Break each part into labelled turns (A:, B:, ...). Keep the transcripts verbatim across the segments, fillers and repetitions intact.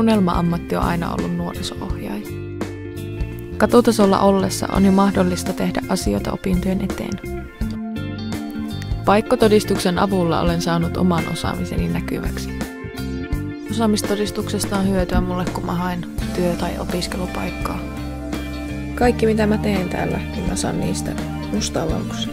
A: unelma-ammatti on aina ollut nuoriso-ohjaaja. Katutasolla ollessa on jo mahdollista tehdä asioita opintojen eteen. Paikkatodistuksen avulla olen saanut oman osaamiseni näkyväksi. Osaamistodistuksesta on hyötyä mulle, kun mä haen työ- tai opiskelupaikkaa.
B: Kaikki mitä mä teen täällä, niin mä saan niistä mustaa valkoisia.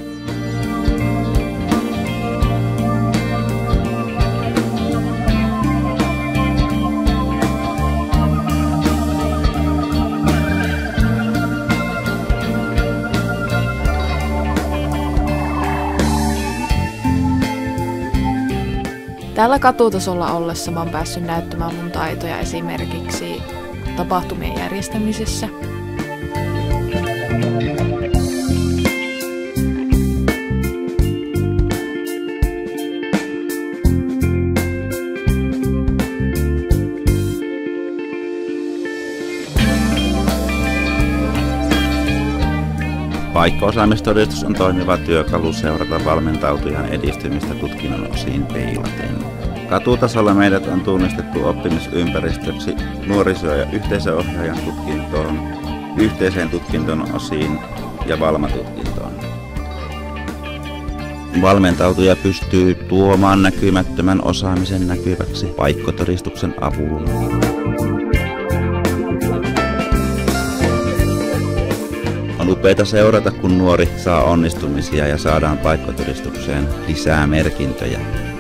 A: Täällä katutasolla ollessa mä oon päässyt näyttämään mun taitoja esimerkiksi tapahtumien järjestämisessä.
C: Paikka-osaamistodistus on toimiva työkalu seurata valmentautujan edistymistä tutkinnon osiin peilaten. Katutasolla meidät on tunnistettu oppimisympäristöksi nuoriso- ja yhteisöohjaajan tutkintoon, yhteiseen tutkinton osiin ja valmatutkintoon. Valmentautuja pystyy tuomaan näkymättömän osaamisen näkyväksi paikkatodistuksen avulla. On upeaa seurata, kun nuori saa onnistumisia ja saadaan paikkatodistukseen lisää merkintöjä.